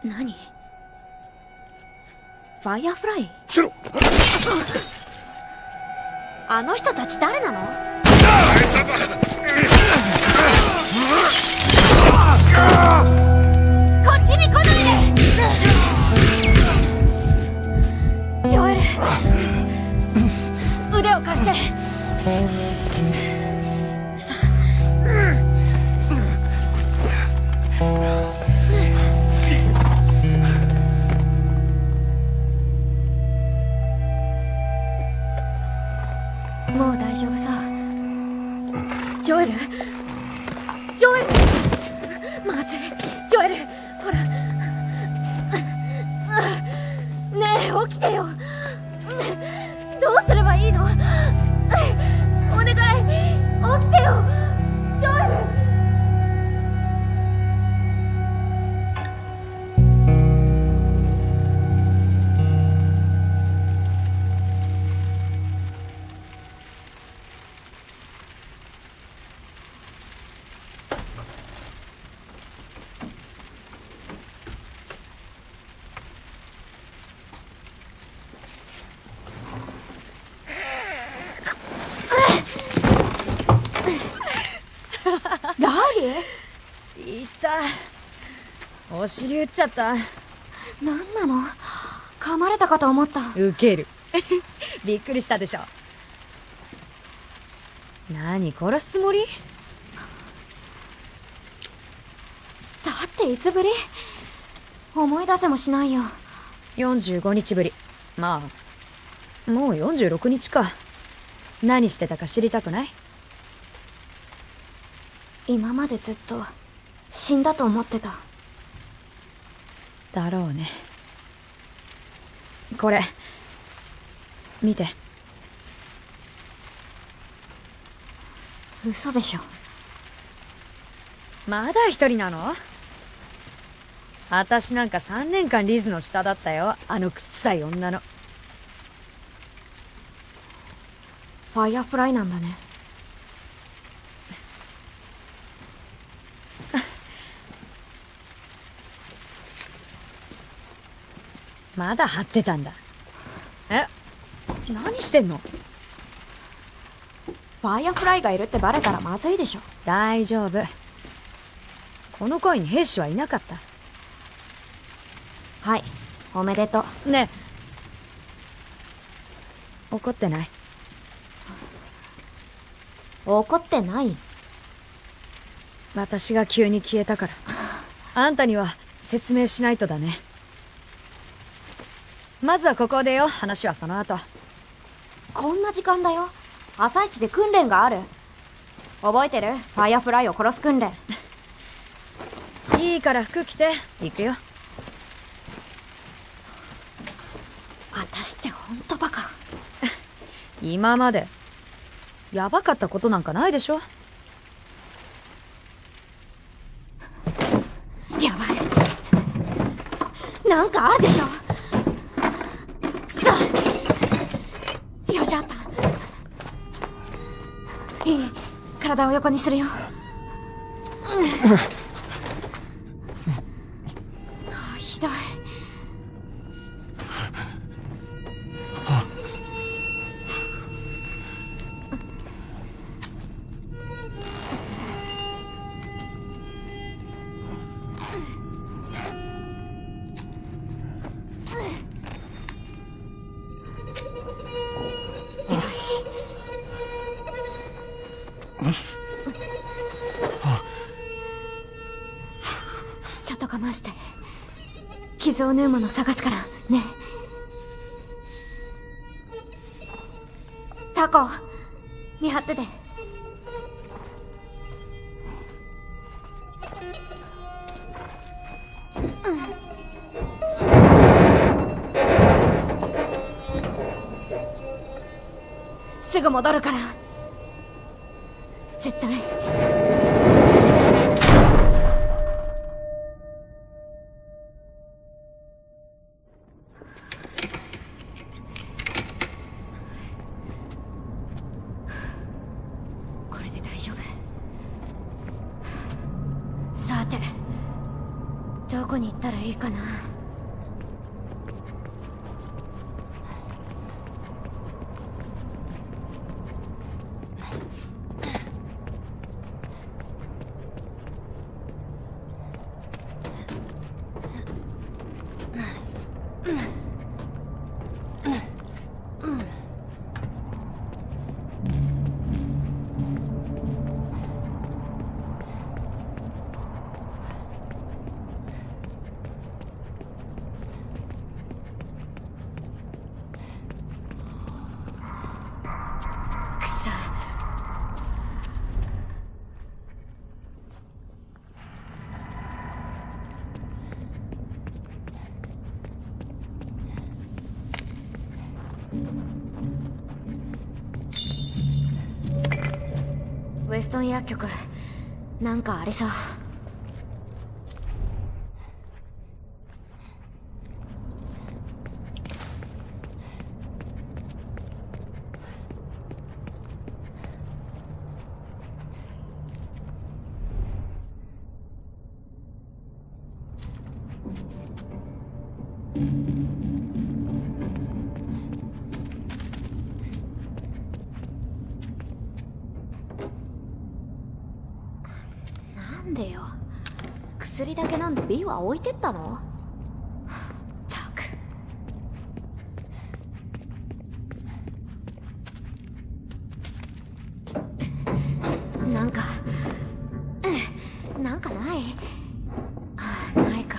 何？ファイアフライ？ チロ。 あの人たち誰なの？こっちに来ないで！ジョエル、腕を貸して。もう大丈夫さ。ジョエル、ジョエル、まずい。ジョエル、ほら。ねえ、起きてよ。どうすればいいの？お願い、起きてよ、ジョエル。 お尻打っちゃった。 なんなの？噛まれたかと思った。 ウケる。びっくりしたでしょ。何殺すつもり？ だっていつぶり？思い出せもしないよ。 45日ぶり。まあもう46日か。何してたか知りたくない？ 今までずっと死んだと思ってた。 だろうね。これ見て。 嘘でしょ。 まだ一人なの？私なんか3年間リズの下だったよ。あのくっさい女の。 ファイアフライなんだね。 まだ張ってたんだ。何してんの？ ファイアフライがいるってバレたらまずいでしょ。 大丈夫。この恋に兵士はいなかった。 はい、おめでとう。ねえ、怒ってない？ 怒ってない。 私が急に消えたから。あんたには説明しないとだね。まずはここでよ。話はその後。 こんな時間だよ。朝一で訓練がある。覚えてる？ファイアフライを殺す訓練。 いいから服着て。行くよ。 私ってほんとバカ。 今までやばかったことなんかないでしょ。 やばい。なんかあるでしょ。くそ。よし、あった。いい、体を横にするよ。ひどい。よし。ちょっと我慢して。傷を縫うもの探すからね。タコ、見張ってて。すぐ戻るから。絶対。これで大丈夫。さて、 どこに行ったらいいかな。ウェストン薬局なんかありそう。なんでよ、薬だけ飲んで B は置いてったの？ったく。なんかない？ないか。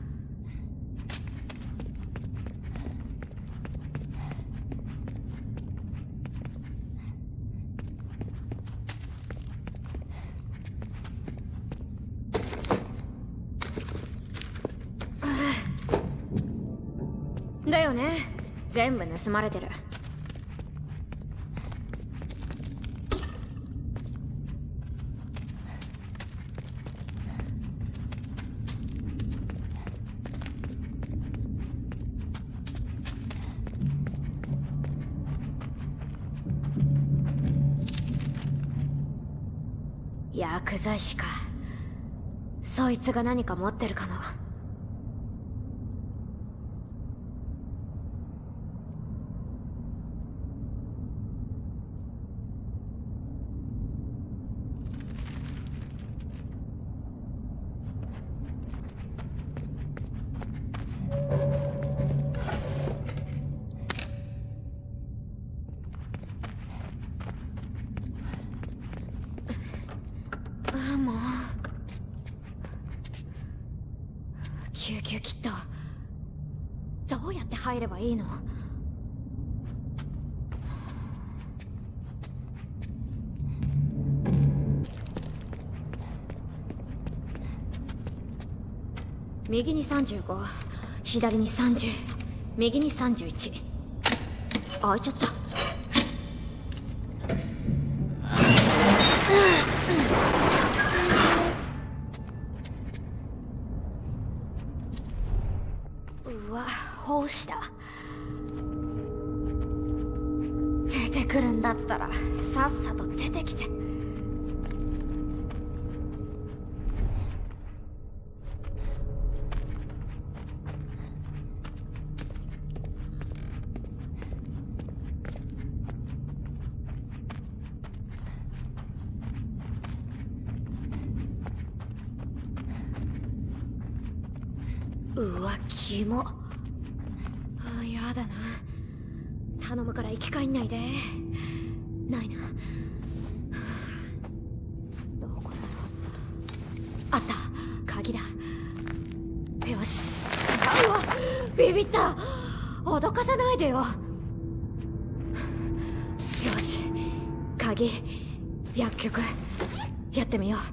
だよね、全部盗まれてる。薬剤師か。そいつが何か持ってるかも。もう救急キットどうやって入ればいいの？右に35、左に30、右に31。開いちゃった。うわ、胞子だ。出てくるんだったらさっさと出てきて。うわ、キモ。やだな。頼むから生き返んないで。ないな。どこだろう。あった、鍵だ。よし。うわ、ビビった。脅かさないでよ。よし、鍵、薬局やってみよう。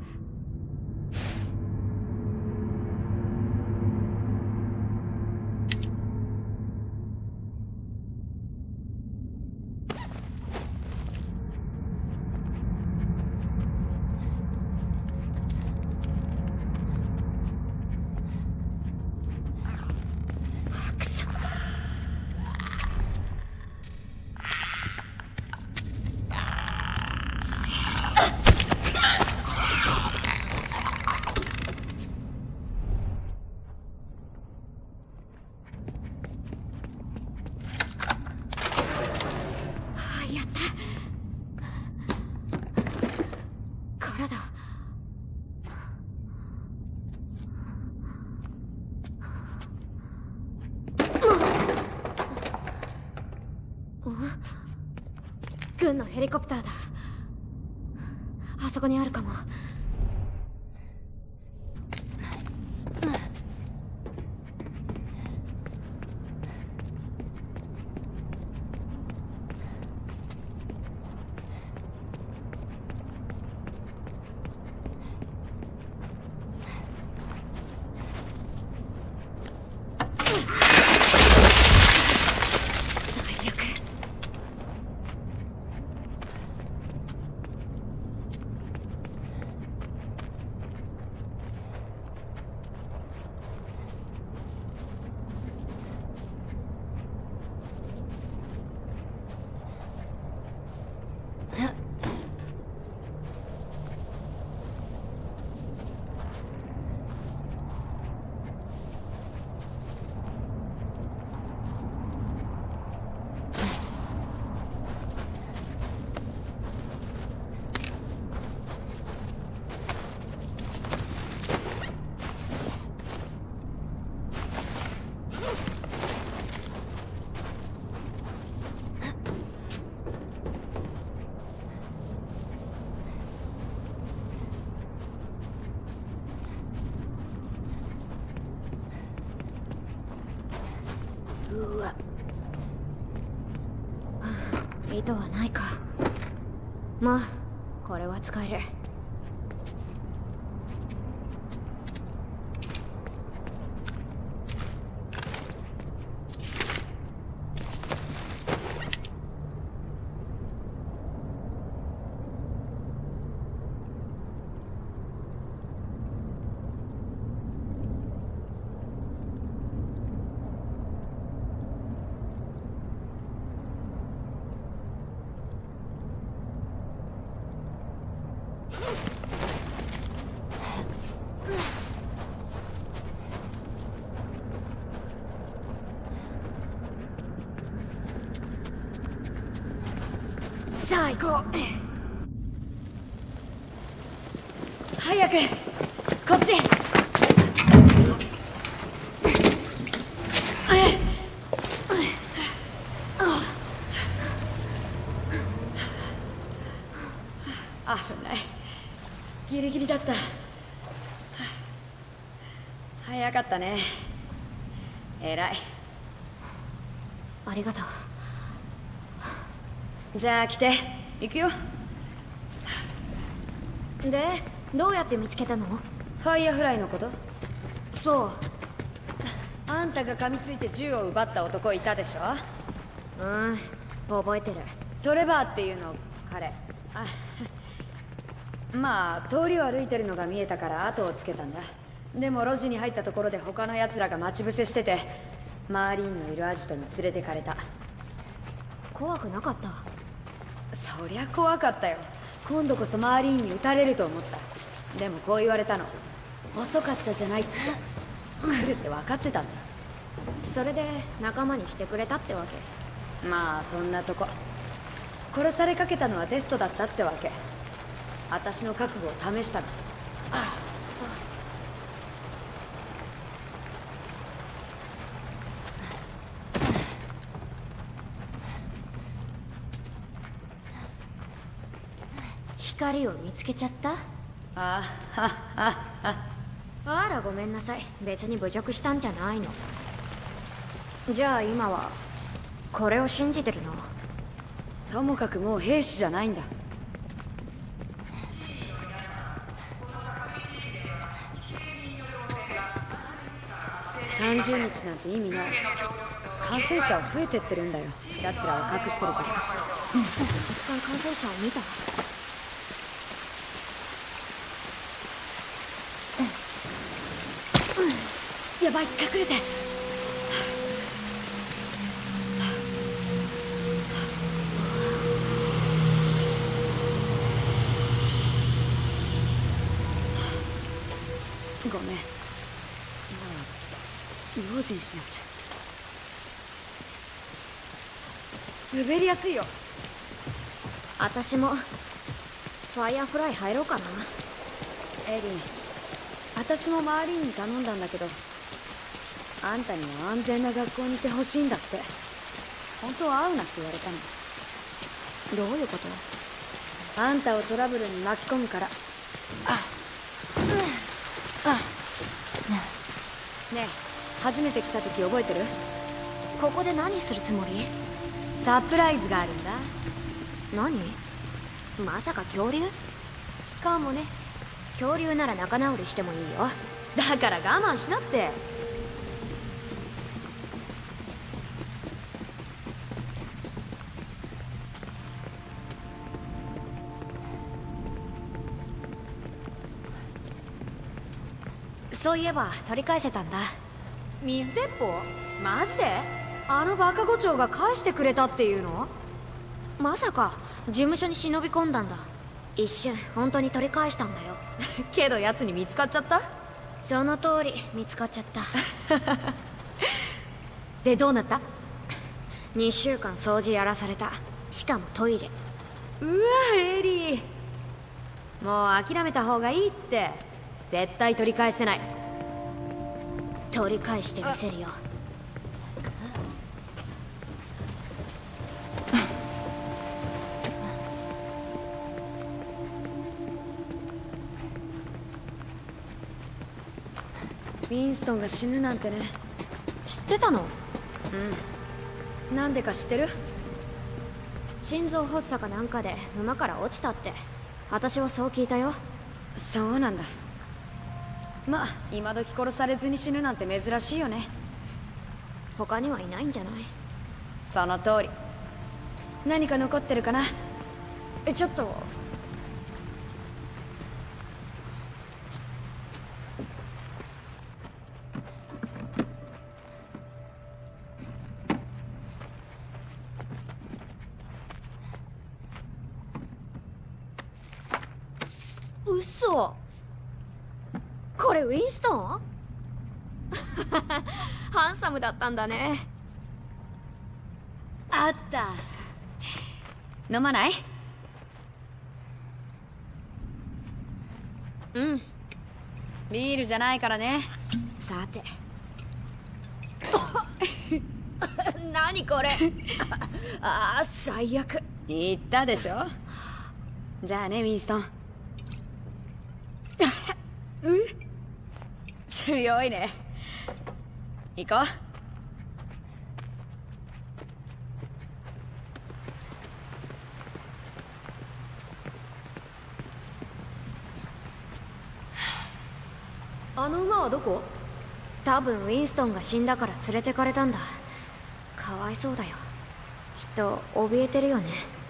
ほらだ。軍のヘリコプターだ。あそこにあるかも。うわ、糸はないか。まあこれは使える。さあ行こう。早くこっち。危ない、ギリギリだった。早かったね。偉い。ありがとう。じゃあ来て、行くよ。で、どうやって見つけたの？ファイヤーフライのこと？そう。あんたが噛みついて銃を奪った男いたでしょ？覚えてる。トレバーっていうの、彼。まあ通りを歩いてるのが見えたから後をつけたんだ。でも路地に入ったところで他の奴らが待ち伏せしてて、マーリーンのいるアジトに連れてかれた。怖くなかった？そりゃ怖かったよ。今度こそマーリーンに撃たれると思った。でもこう言われたの。遅かったじゃないって。来るって分かってたんだ。それで仲間にしてくれたってわけ？まあそんなとこ。殺されかけたのはテストだったってわけ。私の覚悟を試したの。そう。光を見つけちゃった？あらごめんなさい。別に侮辱したんじゃないの。じゃあ今はこれを信じてるの？ともかくもう兵士じゃないんだ。30日なんて意味ない。感染者は増えてってるんだよ。奴らは隠してるから。たくさん感染者を見た？やばい、隠れて。ごめん。今は用心しなくちゃ。滑りやすいよ。私もファイアフライ入ろうかな。 エリン、私もマーリンに頼んだんだけど、あんたには安全な学校にいてほしいんだって。本当は会うなって言われたの。 どういうこと？ あんたをトラブルに巻き込むから。ねえ、初めて来た時覚えてる？ ここで何するつもり？ サプライズがあるんだ。 何？まさか恐竜？ かもね。 恐竜なら仲直りしてもいいよ。 だから我慢しなって。 そういえば取り返せたんだ。 水鉄砲？マジで？あのバカ伍長が返してくれたっていうの？ まさか事務所に忍び込んだんだ。一瞬本当に取り返したんだよ。 けど奴に見つかっちゃった？ その通り見つかっちゃった。 でどうなった？ 2週間掃除やらされた。しかもトイレ。 うわエリー、もう諦めた方がいいって。絶対取り返せない。 取り返してみせるよ。 ウィンストンが死ぬなんてね。 知ってたの？ うん。なんでか知ってる？ 心臓発作かなんかで馬から落ちたって。私はそう聞いたよ。 そうなんだ。まあ今時殺されずに死ぬなんて珍しいよね。 他にはいないんじゃない？ その通り。何か残ってるかな？ ちょっと。嘘。これウィンストン？ハンサムだったんだね。 あった。飲まない？ うん。 ビールじゃないからね。 さて。何これ。ああ最悪。 言ったでしょ。じゃあねウィンストン。強いね。行こう。 あの馬はどこ？ 多分ウィンストンが死んだから連れてかれたんだ。かわいそうだよ。きっと怯えてるよね。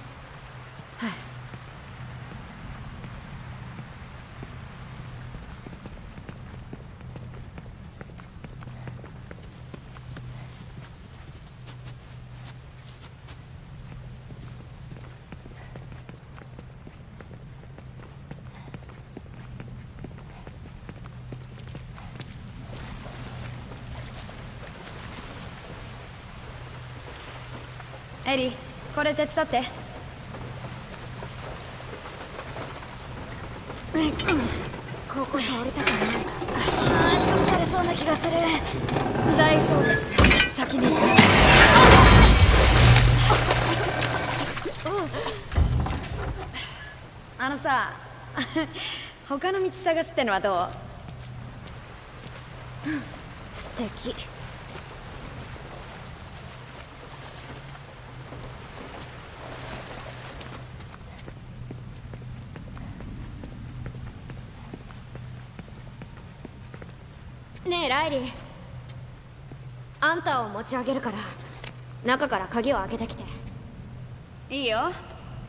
エリー、これ手伝って。 ここ通りたくない。潰されそうな気がする。 大丈夫。先に行く。あのさ、他の道探すってのはどう？ 素敵。ねえライリー、あんたを持ち上げるから中から鍵を開けてきて。 いいよ。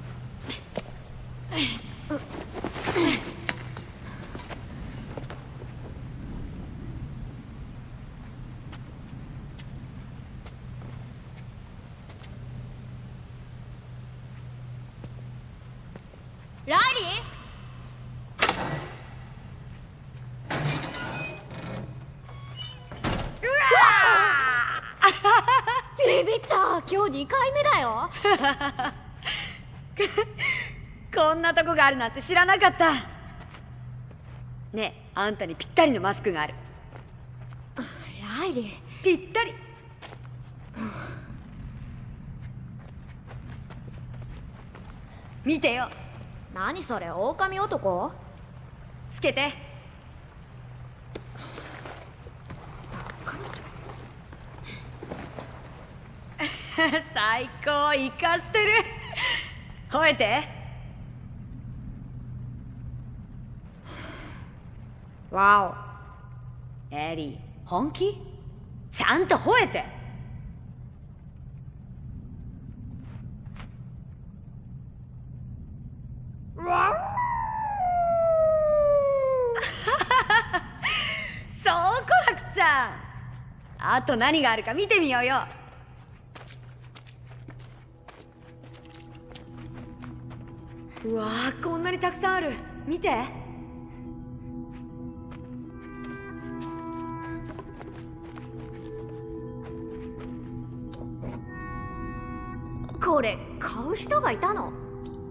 ライリー、ビビった。今日2回目だよ。 ここんなとこがあるなんて知らなかった。ねえ、あんたにぴったりのマスクがある。 ライリー。 ぴったり。見てよ。 何それ、狼男？ つけて。最高、イカしてる。吠えて。わお。エリー、本気？ちゃんと吠えて。そうこなくちゃ。あと何があるか見てみようよ。うわー、こんなにたくさんある。見て。これ買う人がいたの？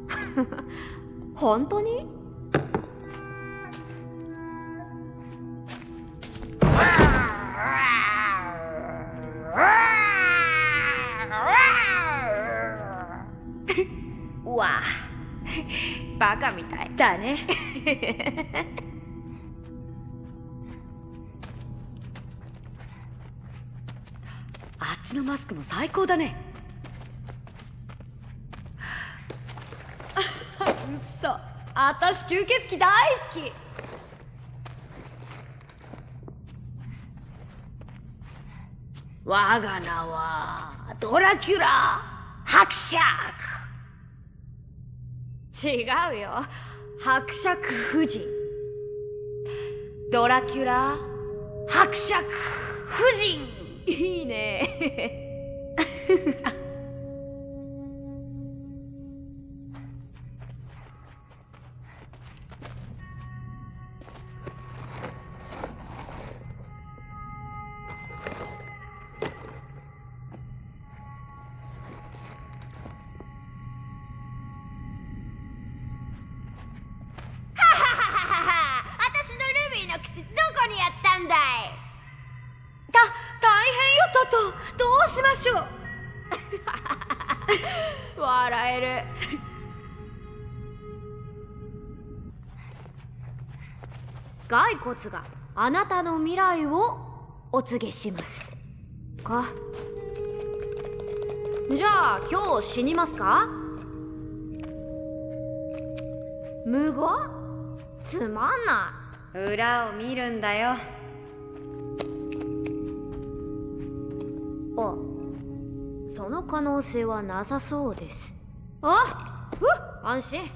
本当に？わあ、バカみたいだね。あっちのマスクも最高だね。うっそ、あたし吸血鬼大好き。我が名はドラキュラ伯爵。違うよ、伯爵夫人。ドラキュラ伯爵夫人。いいね。大変よトト、どうしましょう。笑える。骸骨があなたの未来をお告げしますか。じゃあ今日死にますか。無言？つまんない。裏を見るんだよ。あ、その可能性はなさそうです。あ、安心。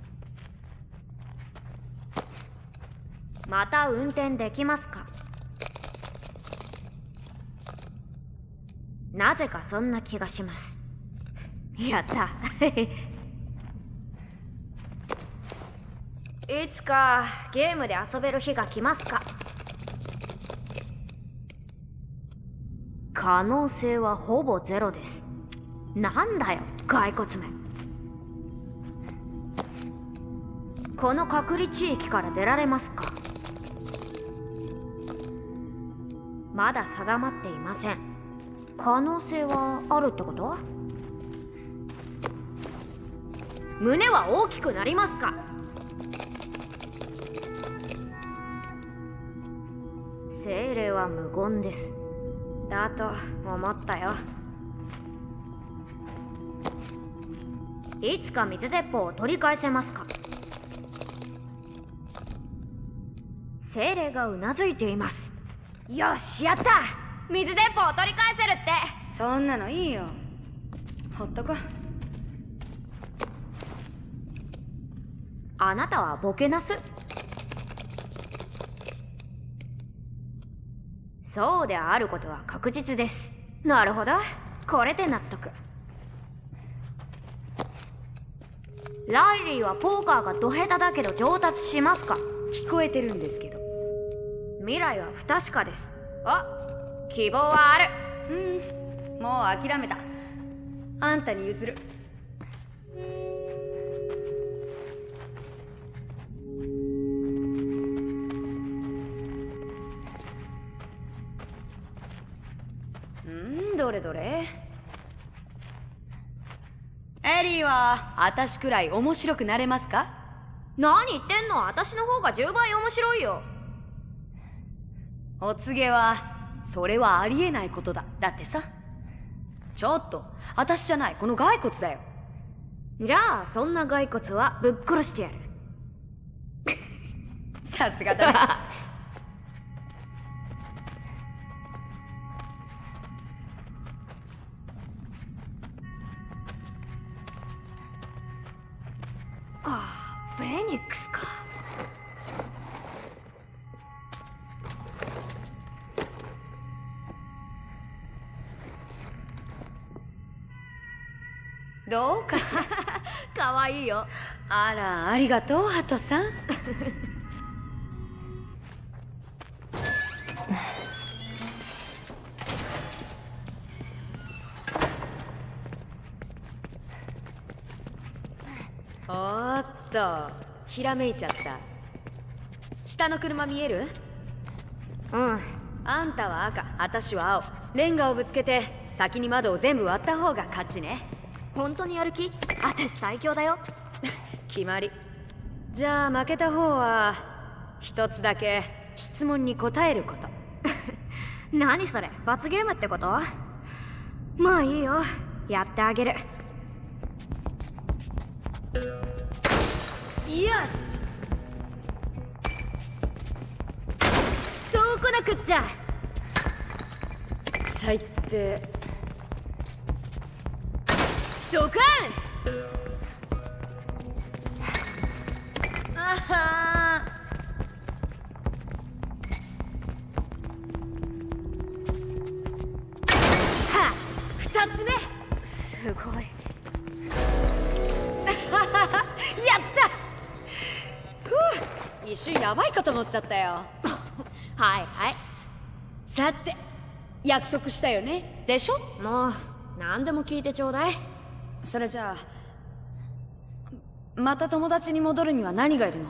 また運転できますか。なぜかそんな気がします。やった。いつかゲームで遊べる日が来ますか。可能性はほぼゼロです。なんだよ、骸骨め。この隔離地域から出られますか。まだ定まっていません。可能性はあるってこと？胸は大きくなりますか。精霊は無言です。だと思ったよ。いつか水鉄砲を取り返せますか。精霊がうなずいています。よし、やった。水鉄砲を取り返せるって。そんなのいいよ、ほっとこ。あなたはボケなす。そうであることは確実です。なるほど、これで納得。ライリーはポーカーがド下手だけど上達しますか。聞こえてるんですけど。未来は不確かです。あ、希望はある。もう諦めた。あんたに譲る。 次は私くらい面白くなれますか？ 何言ってんの？私の方が10倍面白いよ。 お告げはそれはありえないことだ。だってさ。ちょっと私じゃない、この骸骨だよ。 じゃあそんな骸骨はぶっ殺してやる。 さすがだね。 ああ、フェニックスか。 どうかしら。 かわいいよ。 あら、ありがとう、ハトさん。おーっと、ひらめいちゃった。下の車見える？ うん。 あんたは赤、私は青。レンガをぶつけて先に窓を全部割った方が勝ちね。 本当にやる気？私最強だよ。 決まり。じゃあ負けた方は一つだけ質問に答えること。 何それ？罰ゲームってこと？まあいいよ、やってあげる。 よし、 そうこなくっちゃ。 最低。 ドカン。 あはー。は、2つ目。 すごい。 やった。 一瞬やばいかと思っちゃったよ。 はいはい。 さて、約束したよね。でしょ？ もう何でも聞いてちょうだい。 それじゃあ、また友達に戻るには何がいるの？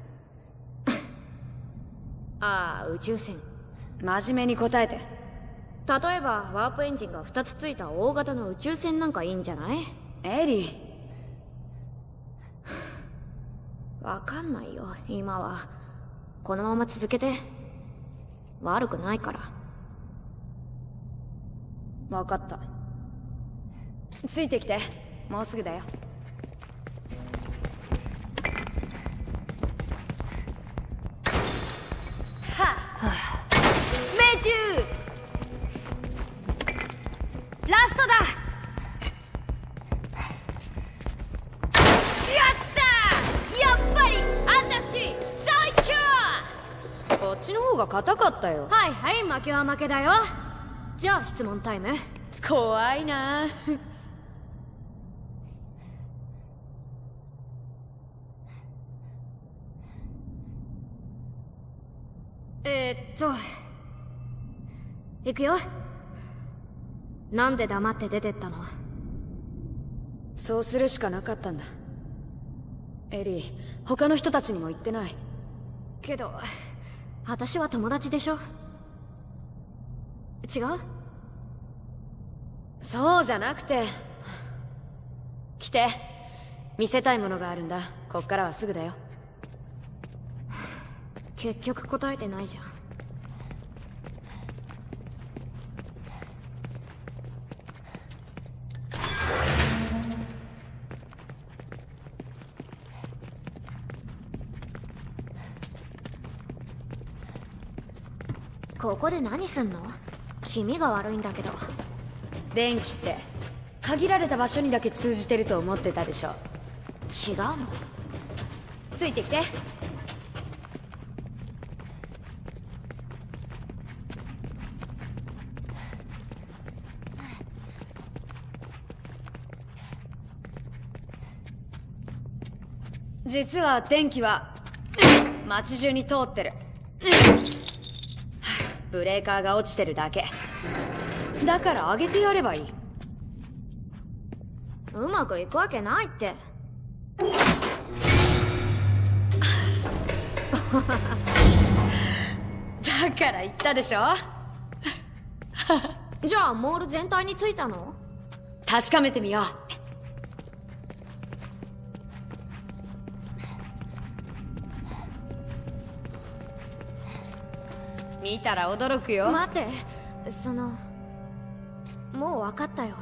ああ、宇宙船。 真面目に答えて。 例えばワープエンジンが2つついた大型の宇宙船なんかいいんじゃない？ エリー。 わかんないよ今は。このまま続けて。悪くないから。 分かった。ついてきて。もうすぐだよ。はあ、命中。ラストだ。やった。やっぱり私最強。こっちの方が硬かったよ。 はいはい、負けは負けだよ。じゃあ質問タイム。 怖いな。 行くよ。なんで黙って出てったの？ そうするしかなかったんだ。エリー、他の人たちにも言ってない。 けど私は友達でしょ。違う？ そうじゃなくて。来て。見せたいものがあるんだ。こっからはすぐだよ。 結局答えてないじゃん。ここで何すんの？気味が悪いんだけど。 電気って限られた場所にだけ通じてると思ってたでしょ。 違うの？ ついてきて。実は電気は街中に通ってる。ブレーカーが落ちてるだけだから上げてやればいい。 うまくいくわけないって。 だから言ったでしょ。 じゃあモール全体についたの？ 確かめてみよう。 見たら驚くよ。 待って、もう分かったよ。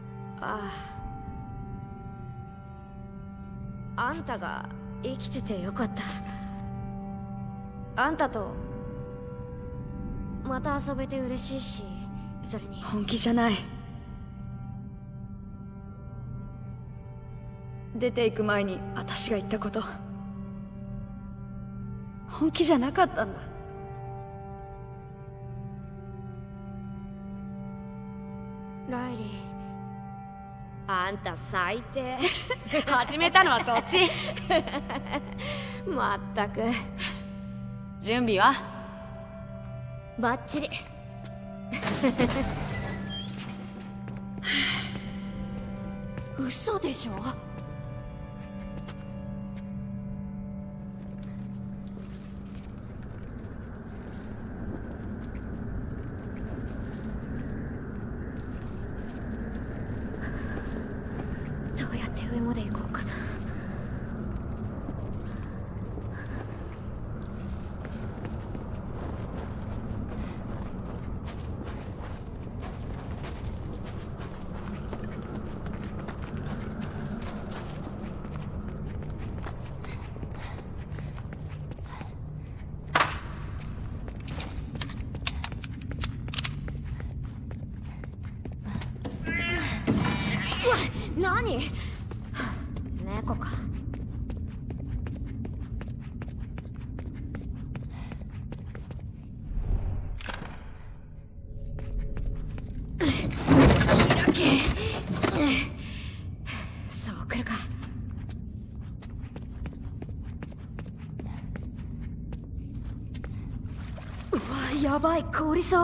あんたが生きててよかった。あんたとまた遊べて嬉しいし、それに本気じゃない。出て行く前に私が言ったこと、本気じゃなかったんだ。 ライリー、あんた最低。 始めたのはそっち。 まったく。 準備はバッチリ。嘘でしょ。どうやって上まで行こうかな。何？猫か。開け。そう来るか。うわ、やばい、凍りそう。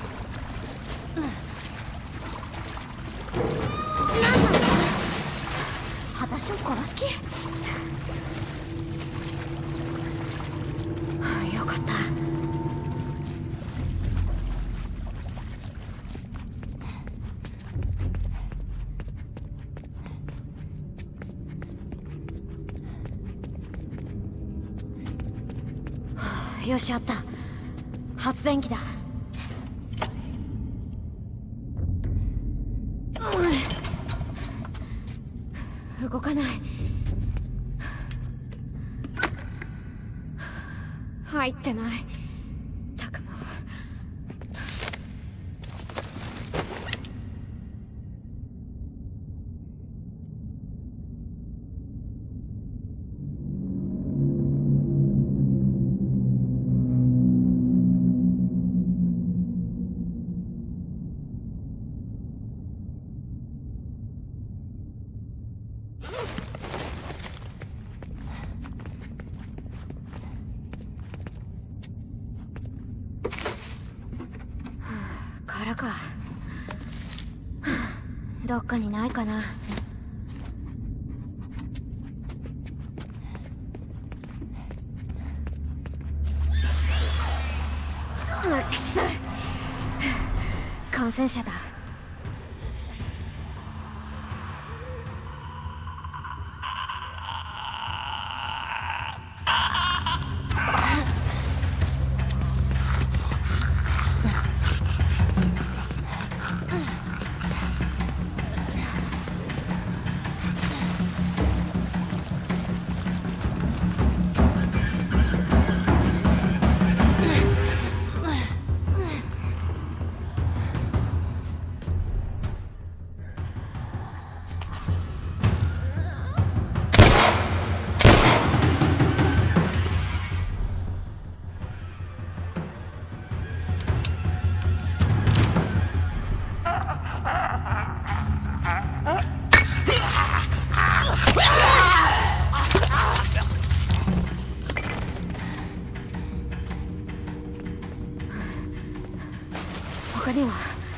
私を殺す気？よかった。よし、あった。発電機だ。動かない。入ってない。たくも。からか。どっかにないかな。くそ。感染者だ。他には。よ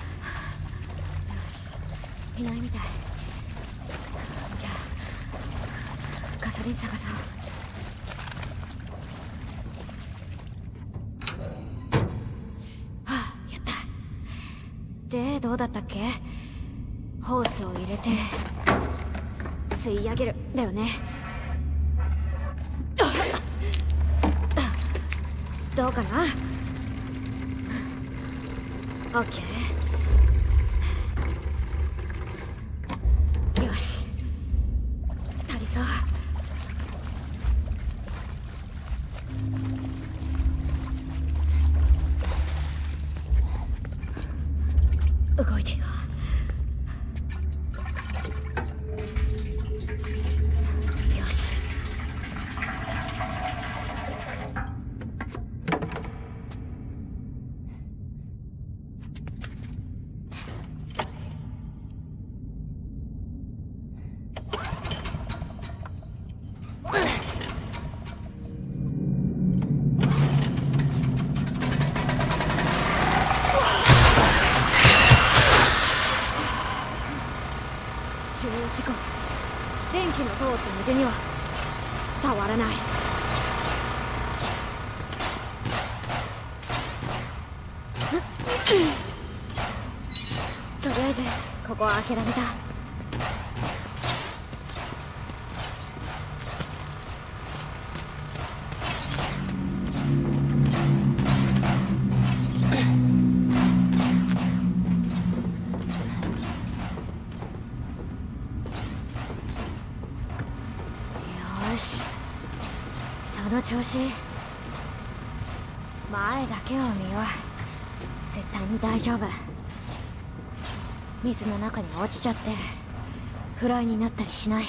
し、いないみたい。じゃあガソリン探そう。はあ、やった。で、どうだったっけ？ホースを入れて吸い上げるだよね。どうかな？ オッケー。よし、足りそう。動いてよ。よし。重要事項。電気の通った水には触らない。とりあえずここは開けられた。よし、その調子。前だけを見よう。絶対に大丈夫。水の中に落ちちゃってフライになったりしない。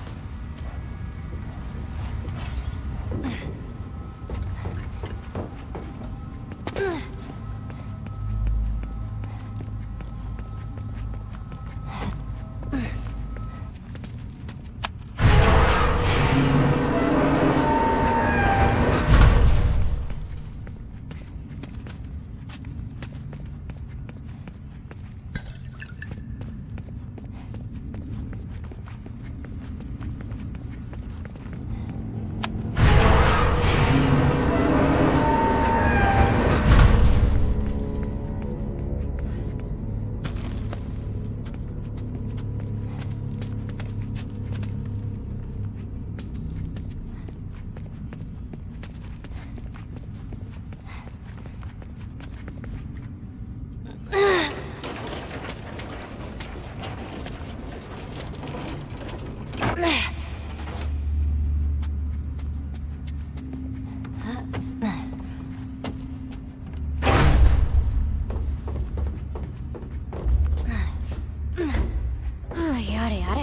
やれやれ。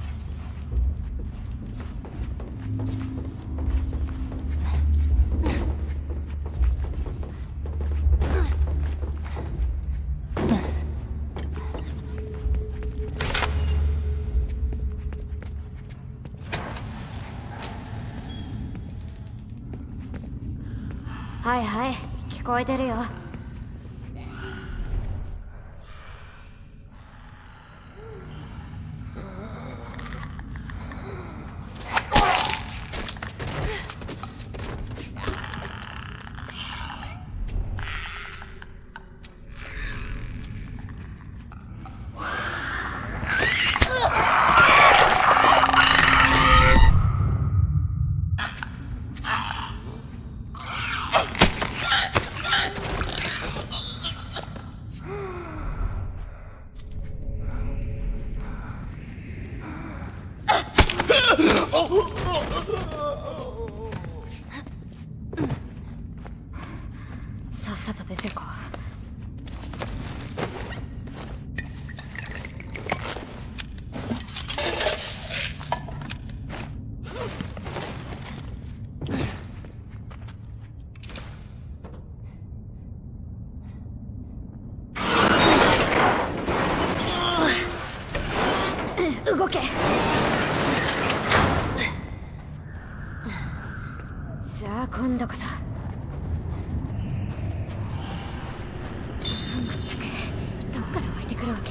はいはい、聞こえてるよ。さっさと出てこう。動け。さあ今度こそ。まったく、どっから湧いてくるわけ。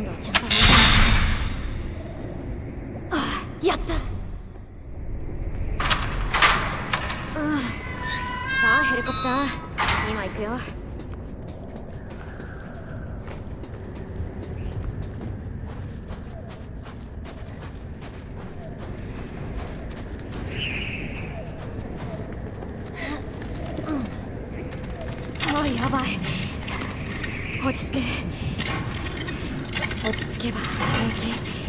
今度はちゃんとああ、やった。さあヘリコプター、今行くよ。あ、やばい。落ち着け。落ち着けば平気。